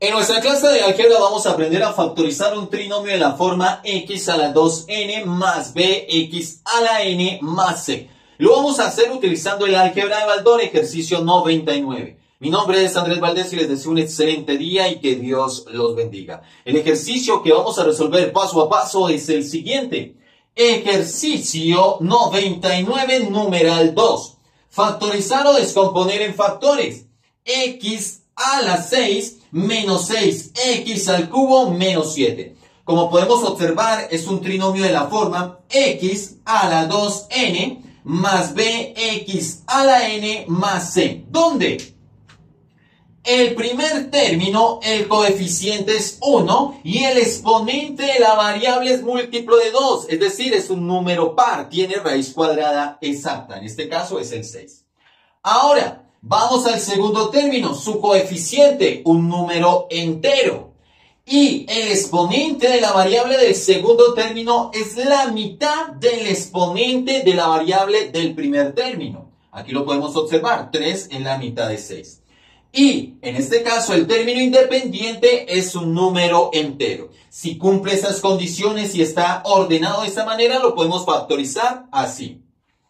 En nuestra clase de álgebra vamos a aprender a factorizar un trinomio de la forma x a la 2n más b x a la n más c. Lo vamos a hacer utilizando el álgebra de Baldor, ejercicio 99. Mi nombre es Andrés Valdés y les deseo un excelente día y que Dios los bendiga. El ejercicio que vamos a resolver paso a paso es el siguiente. Ejercicio 99, numeral 2. Factorizar o descomponer en factores. X a la 6 menos 6x al cubo menos 7. Como podemos observar, es un trinomio de la forma x a la 2n más bx a la n más c. ¿Dónde? El primer término, el coeficiente es 1 y el exponente de la variable es múltiplo de 2. Es decir, es un número par, tiene raíz cuadrada exacta. En este caso es el 6. Ahora, vamos al segundo término, su coeficiente, un número entero. Y el exponente de la variable del segundo término es la mitad del exponente de la variable del primer término. Aquí lo podemos observar, 3 es la mitad de 6. Y en este caso el término independiente es un número entero. Si cumple esas condiciones y está ordenado de esta manera, lo podemos factorizar así.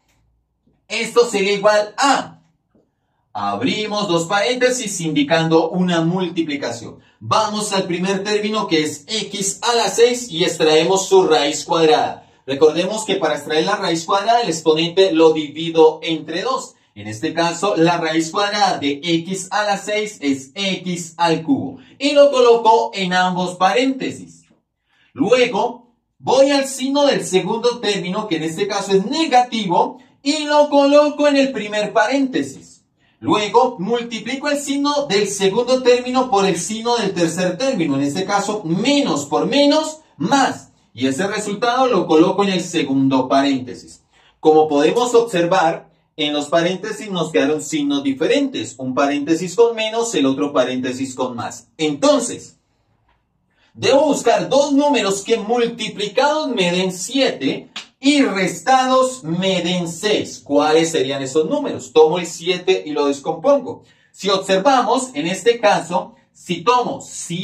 Esto sería igual a... Abrimos dos paréntesis indicando una multiplicación. Vamos al primer término que es x a la 6 y extraemos su raíz cuadrada. Recordemos que para extraer la raíz cuadrada el exponente lo divido entre 2. En este caso la raíz cuadrada de x a la 6 es x al cubo. Y lo coloco en ambos paréntesis. Luego voy al signo del segundo término que en este caso es negativo y lo coloco en el primer paréntesis. Luego multiplico el signo del segundo término por el signo del tercer término. En este caso, menos por menos, más. Y ese resultado lo coloco en el segundo paréntesis. Como podemos observar, en los paréntesis nos quedaron signos diferentes. Un paréntesis con menos, el otro paréntesis con más. Entonces, debo buscar dos números que multiplicados me den 7 y restados me den 6. ¿Cuáles serían esos números? Tomo el 7 y lo descompongo. Si observamos, en este caso, si tomo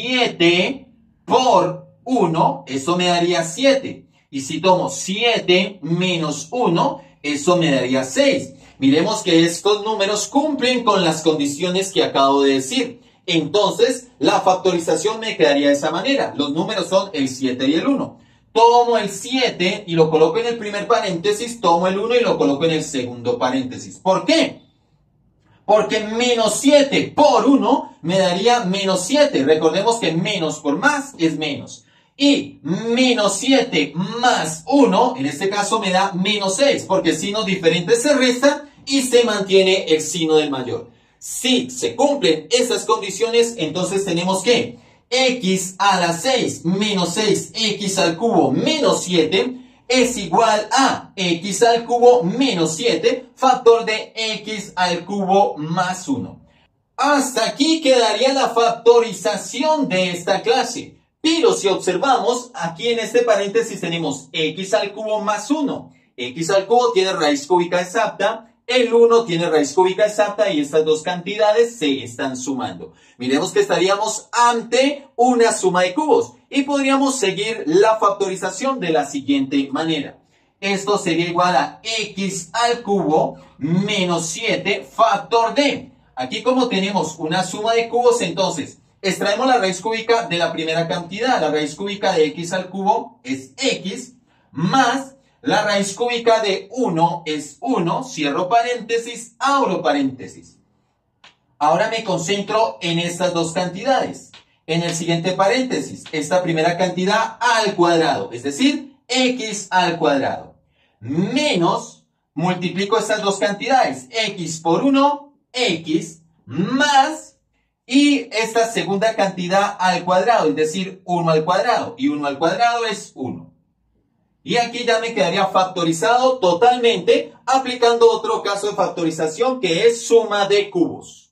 7 por 1, eso me daría 7. Y si tomo 7 menos 1, eso me daría 6. Miremos que estos números cumplen con las condiciones que acabo de decir. Entonces, la factorización me quedaría de esa manera. Los números son el 7 y el 1. Tomo el 7 y lo coloco en el primer paréntesis, tomo el 1 y lo coloco en el segundo paréntesis. ¿Por qué? Porque menos 7 por 1 me daría menos 7. Recordemos que menos por más es menos. Y menos 7 más 1, en este caso me da menos 6, porque signos diferentes se restan y se mantiene el signo del mayor. Si se cumplen esas condiciones, entonces tenemos que x a la 6 menos 6x al cubo menos 7 es igual a x al cubo menos 7 factor de x al cubo más 1. Hasta aquí quedaría la factorización de esta clase. Pero si observamos, aquí en este paréntesis tenemos x al cubo más 1. X al cubo tiene raíz cúbica exacta. El 1 tiene raíz cúbica exacta y estas dos cantidades se están sumando. Miremos que estaríamos ante una suma de cubos y podríamos seguir la factorización de la siguiente manera. Esto sería igual a x al cubo menos 7 factor de. Aquí como tenemos una suma de cubos, entonces extraemos la raíz cúbica de la primera cantidad. La raíz cúbica de x al cubo es x más... La raíz cúbica de 1 es 1, cierro paréntesis, abro paréntesis. Ahora me concentro en estas dos cantidades. En el siguiente paréntesis, esta primera cantidad al cuadrado, es decir, x al cuadrado. Menos, multiplico estas dos cantidades, x por 1, x, más, y esta segunda cantidad al cuadrado, es decir, 1 al cuadrado, y 1 al cuadrado es 1. Y aquí ya me quedaría factorizado totalmente aplicando otro caso de factorización que es suma de cubos.